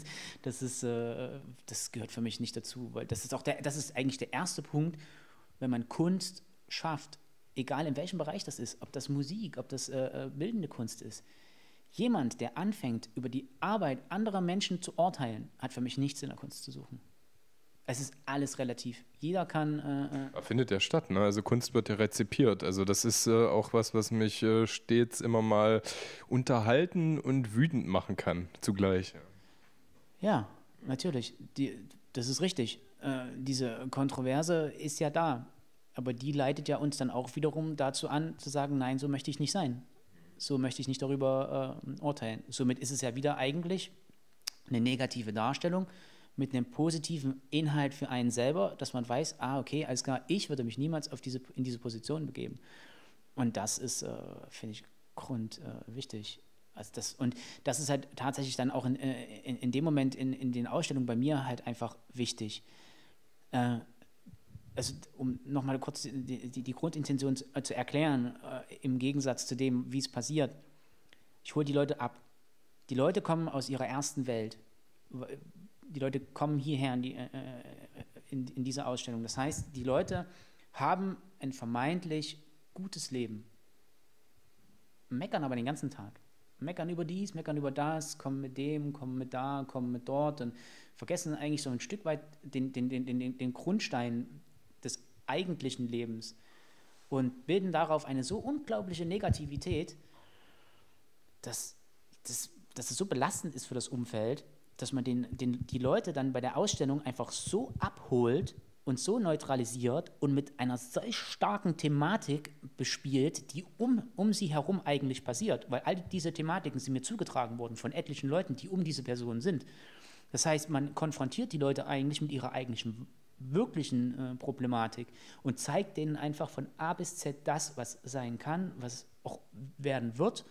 Das gehört für mich nicht dazu, weil das ist eigentlich der erste Punkt, wenn man Kunst schafft, egal in welchem Bereich das ist, ob das Musik, ob das bildende Kunst ist. Jemand, der anfängt, über die Arbeit anderer Menschen zu urteilen, hat für mich nichts in der Kunst zu suchen. Es ist alles relativ. Jeder kann. Findet ja statt, ne? Also Kunst wird ja rezipiert. Also das ist auch was mich stets immer mal unterhalten und wütend machen kann zugleich. Ja, natürlich. Das ist richtig. Diese Kontroverse ist ja da. Aber die leitet ja uns dann auch wiederum dazu an, zu sagen, nein, so möchte ich nicht sein. So möchte ich nicht darüber urteilen. Somit ist es ja wieder eigentlich eine negative Darstellung mit einem positiven Inhalt für einen selber, dass man weiß, okay, alles klar, ich würde mich niemals in diese Position begeben. Und das ist, finde ich, grundwichtig. Und das ist halt tatsächlich dann auch in dem Moment in den Ausstellungen bei mir halt einfach wichtig. Also um nochmal kurz die Grundintention zu erklären, im Gegensatz zu dem, wie es passiert. Ich hole die Leute ab. Die Leute kommen aus ihrer ersten Welt. Die Leute kommen hierher in diese Ausstellung. Das heißt, die Leute haben ein vermeintlich gutes Leben, meckern aber den ganzen Tag. Meckern über dies, meckern über das, kommen mit dem, kommen mit da, kommen mit dort und vergessen eigentlich so ein Stück weit den Grundstein des eigentlichen Lebens und bilden darauf eine so unglaubliche Negativität, dass es so belastend ist für das Umfeld, dass man die Leute dann bei der Ausstellung einfach so abholt und so neutralisiert und mit einer solch starken Thematik bespielt, die um sie herum eigentlich passiert. Weil all diese Thematiken sind mir zugetragen worden von etlichen Leuten, die um diese Person sind. Das heißt, man konfrontiert die Leute eigentlich mit ihrer eigentlichen wirklichen Problematik und zeigt denen einfach von A bis Z das, was sein kann, was auch werden wird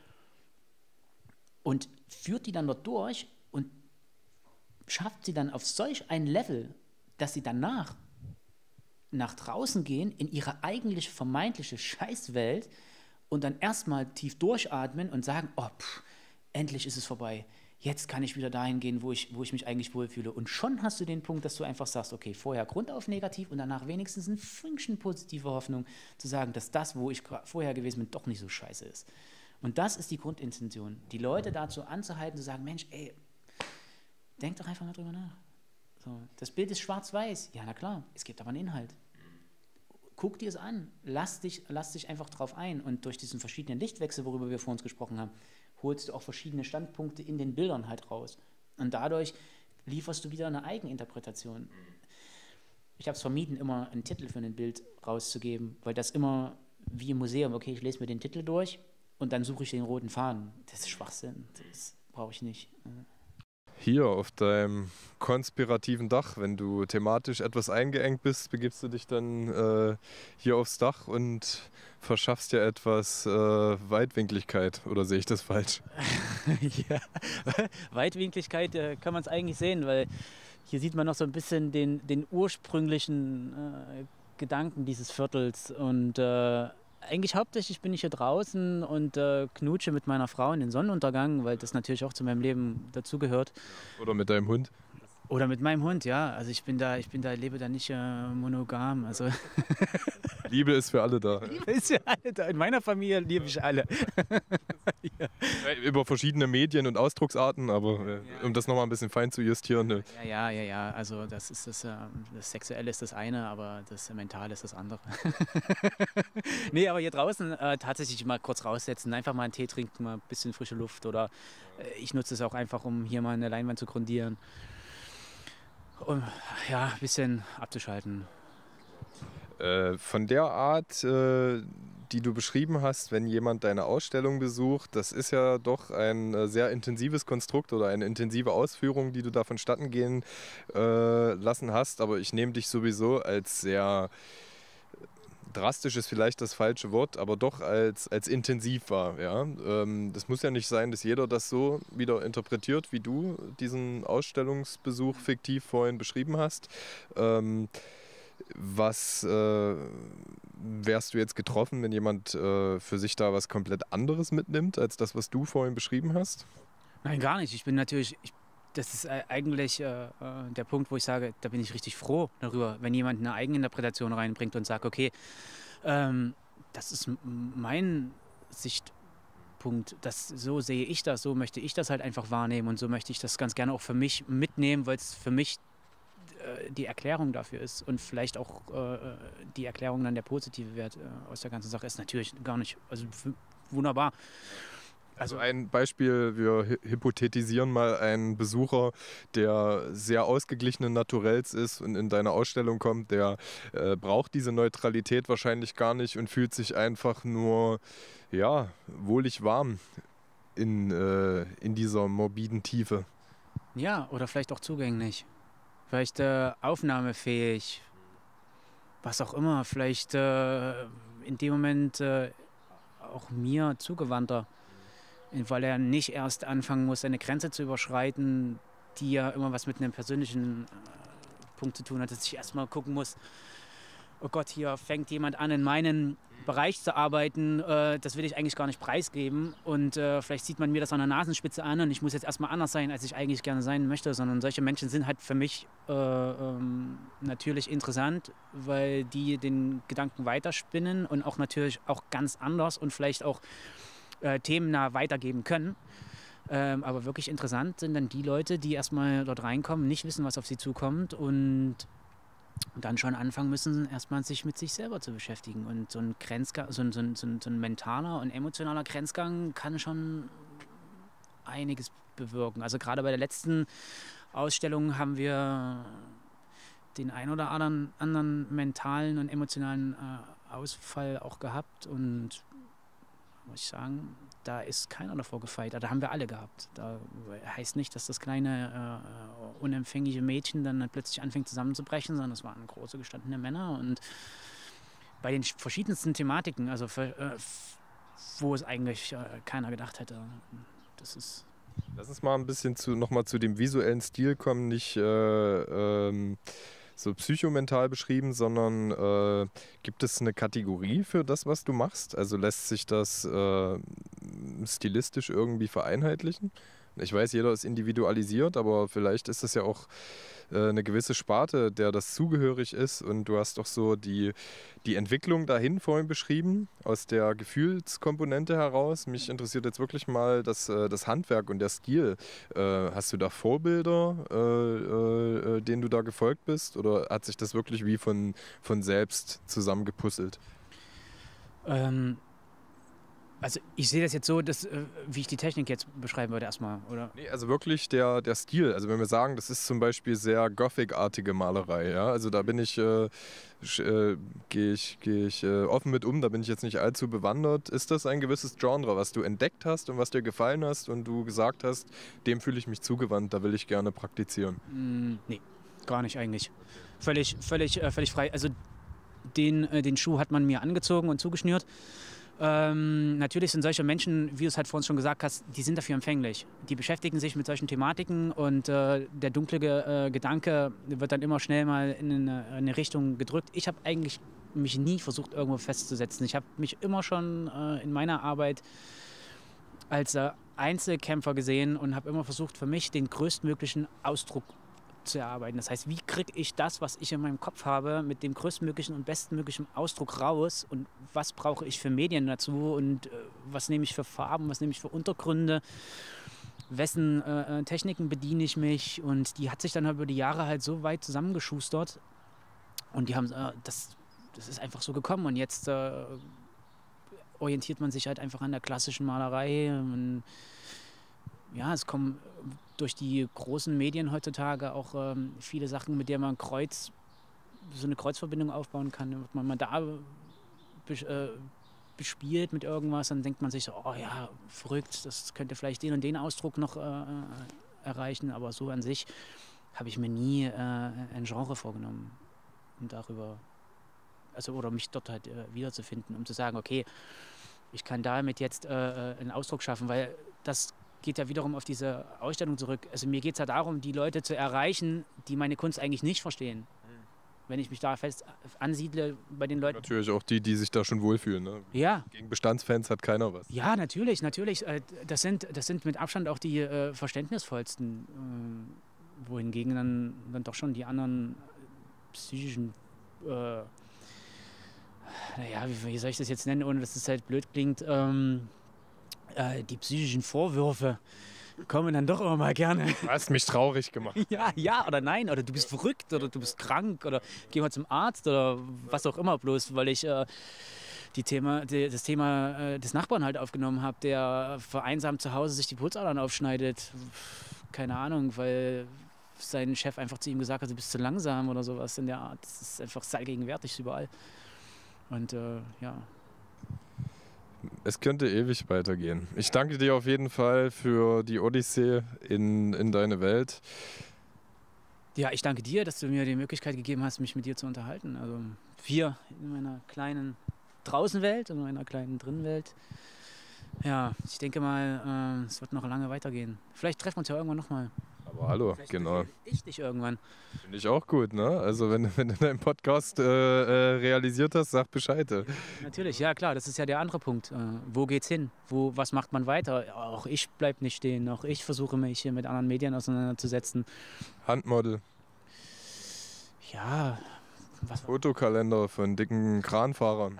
und führt die dann dort durch und schafft sie dann auf solch ein Level, dass sie danach nach draußen gehen in ihre eigentliche vermeintliche Scheißwelt und dann erstmal tief durchatmen und sagen, endlich ist es vorbei. Jetzt kann ich wieder dahin gehen, wo ich mich eigentlich wohlfühle. Und schon hast du den Punkt, dass du einfach sagst, okay, vorher grundauf negativ und danach wenigstens ein Fünkchen positive Hoffnung zu sagen, dass das, wo ich vorher gewesen bin, doch nicht so scheiße ist. Und das ist die Grundintention, die Leute dazu anzuhalten, zu sagen, Mensch, ey, denk doch einfach mal drüber nach. So, das Bild ist schwarz-weiß. Ja, na klar, es gibt aber einen Inhalt. Guck dir es an, lass dich einfach drauf ein. Und durch diesen verschiedenen Lichtwechsel, worüber wir vor uns gesprochen haben, holst du auch verschiedene Standpunkte in den Bildern halt raus. Und dadurch lieferst du wieder eine Eigeninterpretation. Ich habe es vermieden, immer einen Titel für ein Bild rauszugeben, weil das immer wie im Museum, okay, ich lese mir den Titel durch und dann suche ich den roten Faden. Das ist Schwachsinn, das brauche ich nicht. Hier auf deinem konspirativen Dach, wenn du thematisch etwas eingeengt bist, begibst du dich dann hier aufs Dach und verschaffst dir etwas Weitwinkligkeit. Oder sehe ich das falsch? Ja, Weitwinkligkeit kann man es eigentlich sehen, weil hier sieht man noch so ein bisschen den ursprünglichen Gedanken dieses Viertels. Und eigentlich hauptsächlich bin ich hier draußen und knutsche mit meiner Frau in den Sonnenuntergang, weil das natürlich auch zu meinem Leben dazugehört. Oder mit deinem Hund? Oder mit meinem Hund, ja. Also lebe da nicht monogam. Also Liebe ist für alle da. Liebe ist für alle da. In meiner Familie liebe ich alle. Ja. Über verschiedene Medien und Ausdrucksarten, aber um das nochmal ein bisschen fein zu justieren. Ne? Ja. Also das Sexuelle ist das eine, aber das Mentale ist das andere. Nee, aber hier draußen tatsächlich mal kurz raussetzen, einfach mal einen Tee trinken, mal ein bisschen frische Luft oder ich nutze es auch einfach, um hier mal eine Leinwand zu grundieren. Um ein bisschen abzuschalten. Von der Art, die du beschrieben hast, wenn jemand deine Ausstellung besucht, das ist ja doch ein sehr intensives Konstrukt oder eine intensive Ausführung, die du da vonstatten gehen lassen hast. Aber ich nehme dich sowieso als sehr, drastisch ist vielleicht das falsche Wort, aber doch als intensiv wahr. Ja? Das muss ja nicht sein, dass jeder das so wieder interpretiert, wie du diesen Ausstellungsbesuch fiktiv vorhin beschrieben hast. Was wärst du jetzt getroffen, wenn jemand für sich da was komplett anderes mitnimmt, als das, was du vorhin beschrieben hast? Nein, gar nicht. Ich bin natürlich, das ist eigentlich der Punkt, wo ich sage, da bin ich richtig froh darüber, wenn jemand eine Eigeninterpretation reinbringt und sagt, okay, das ist mein Sichtpunkt, so sehe ich das, so möchte ich das halt einfach wahrnehmen und so möchte ich das ganz gerne auch für mich mitnehmen, weil es für mich die Erklärung dafür ist und vielleicht auch die Erklärung dann der positive Wert aus der ganzen Sache ist natürlich gar nicht, also wunderbar. Also ein Beispiel, wir hypothetisieren mal einen Besucher, der sehr ausgeglichenen Naturells ist und in deine Ausstellung kommt, der braucht diese Neutralität wahrscheinlich gar nicht und fühlt sich einfach nur, ja, wohlig warm in dieser morbiden Tiefe. Ja, oder vielleicht auch zugänglich, vielleicht aufnahmefähig, was auch immer, vielleicht in dem Moment auch mir zugewandter. Weil er nicht erst anfangen muss, eine Grenze zu überschreiten, die ja immer was mit einem persönlichen Punkt zu tun hat, dass ich erstmal gucken muss, oh Gott, hier fängt jemand an, in meinen Bereich zu arbeiten, das will ich eigentlich gar nicht preisgeben und vielleicht sieht man mir das an der Nasenspitze an und ich muss jetzt erstmal anders sein, als ich eigentlich gerne sein möchte, sondern solche Menschen sind halt für mich natürlich interessant, weil die den Gedanken weiterspinnen und auch natürlich auch ganz anders und vielleicht auch themennah weitergeben können. Aber wirklich interessant sind dann die Leute, die erstmal dort reinkommen, nicht wissen, was auf sie zukommt und dann schon anfangen müssen, erstmal sich mit sich selber zu beschäftigen. Und so ein Grenzgang, so ein mentaler und emotionaler Grenzgang kann schon einiges bewirken. Also gerade bei der letzten Ausstellung haben wir den ein oder anderen mentalen und emotionalen Ausfall auch gehabt und muss ich sagen, da ist keiner davor gefeit. Da haben wir alle gehabt. Da heißt nicht, dass das kleine, unempfängliche Mädchen dann plötzlich anfängt zusammenzubrechen, sondern es waren große, gestandene Männer. Und bei den verschiedensten Thematiken, also wo es eigentlich keiner gedacht hätte, das ist... Lass uns mal ein bisschen nochmal zu dem visuellen Stil kommen, nicht so psychomental beschrieben, sondern gibt es eine Kategorie für das, was du machst? Also lässt sich das stilistisch irgendwie vereinheitlichen? Ich weiß, jeder ist individualisiert, aber vielleicht ist das ja auch eine gewisse Sparte, der das zugehörig ist. Und du hast doch so die Entwicklung dahin vorhin beschrieben, aus der Gefühlskomponente heraus. Mich interessiert jetzt wirklich mal das Handwerk und der Stil. Hast du da Vorbilder, denen du da gefolgt bist? Oder hat sich das wirklich wie von selbst zusammengepuzzelt? Also ich sehe das jetzt so, dass, wie ich die Technik jetzt beschreiben würde erstmal, oder? Nee, also wirklich der Stil. Also wenn wir sagen, das ist zum Beispiel sehr Gothic-artige Malerei, ja, also da bin ich, gehe ich offen mit um, da bin ich jetzt nicht allzu bewandert. Ist das ein gewisses Genre, was du entdeckt hast und was dir gefallen hast und du gesagt hast, dem fühle ich mich zugewandt, da will ich gerne praktizieren? Nee, gar nicht eigentlich. Völlig frei. Also den Schuh hat man mir angezogen und zugeschnürt. Natürlich sind solche Menschen, wie du es halt vorhin schon gesagt hast, die sind dafür empfänglich. Die beschäftigen sich mit solchen Thematiken und der dunkle Gedanke wird dann immer schnell mal in eine Richtung gedrückt. Ich habe eigentlich mich nie versucht, irgendwo festzusetzen. Ich habe mich immer schon in meiner Arbeit als Einzelkämpfer gesehen und habe immer versucht, für mich den größtmöglichen Ausdruck zu erarbeiten. Das heißt, wie kriege ich das, was ich in meinem Kopf habe, mit dem größtmöglichen und bestmöglichen Ausdruck raus und was brauche ich für Medien dazu und was nehme ich für Farben, was nehme ich für Untergründe, wessen Techniken bediene ich mich und die hat sich dann über die Jahre halt so weit zusammengeschustert und die haben, das ist einfach so gekommen und jetzt orientiert man sich halt einfach an der klassischen Malerei und ja, es kommen durch die großen Medien heutzutage auch viele Sachen, mit denen man so eine Kreuzverbindung aufbauen kann. Wird man mal da bespielt mit irgendwas, dann denkt man sich so, oh ja, verrückt, das könnte vielleicht den und den Ausdruck noch erreichen. Aber so an sich habe ich mir nie ein Genre vorgenommen, um darüber, also oder mich dort halt wiederzufinden, um zu sagen, okay, ich kann damit jetzt einen Ausdruck schaffen, weil das geht ja wiederum auf diese Ausstellung zurück. Also mir geht es ja darum, die Leute zu erreichen, die meine Kunst eigentlich nicht verstehen. Wenn ich mich da fest ansiedle bei den Leuten. Natürlich auch die sich da schon wohlfühlen. Ne? Ja. Gegen Bestandsfans hat keiner was. Ja, natürlich. Das sind mit Abstand auch die verständnisvollsten, wohingegen dann doch schon die anderen psychischen, naja, wie soll ich das jetzt nennen, ohne dass es halt blöd klingt, die psychischen Vorwürfe kommen dann doch immer mal gerne. Du hast mich traurig gemacht. Ja oder nein, oder du bist verrückt oder du bist krank oder geh mal zum Arzt oder was auch immer, bloß weil ich das Thema des Nachbarn halt aufgenommen habe, der vereinsamt zu Hause sich die Pulsadern aufschneidet. Keine Ahnung, weil sein Chef einfach zu ihm gesagt hat, du bist zu langsam oder sowas in der Art. Das ist einfach allgegenwärtig überall. Und ja. Es könnte ewig weitergehen. Ich danke dir auf jeden Fall für die Odyssee in deine Welt. Ja, ich danke dir, dass du mir die Möglichkeit gegeben hast, mich mit dir zu unterhalten. Also wir in meiner kleinen Draußenwelt und meiner kleinen Drinnenwelt. Ja, ich denke mal, es wird noch lange weitergehen. Vielleicht treffen wir uns ja irgendwann nochmal. Aber hallo, Vielleicht genau. Ich dich irgendwann. Finde ich auch gut, ne? Also wenn du deinen Podcast realisiert hast, sag Bescheid. Natürlich, ja klar, das ist ja der andere Punkt. Wo geht's hin? Was macht man weiter? Auch ich bleib nicht stehen. Auch ich versuche mich hier mit anderen Medien auseinanderzusetzen. Handmodel. Ja. Fotokalender von dicken Kranfahrern.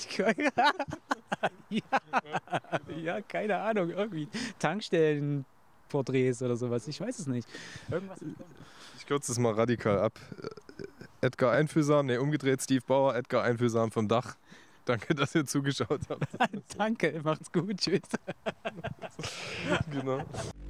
Ja, keine Ahnung, irgendwie Tankstellenporträts oder sowas, ich weiß es nicht. Irgendwas. Ich kürze es mal radikal ab. Edgar Einfühlsam, umgedreht Steve Bauer, Edgar Einfühlsam vom Dach. Danke, dass ihr zugeschaut habt. Danke, macht's gut, tschüss. Genau.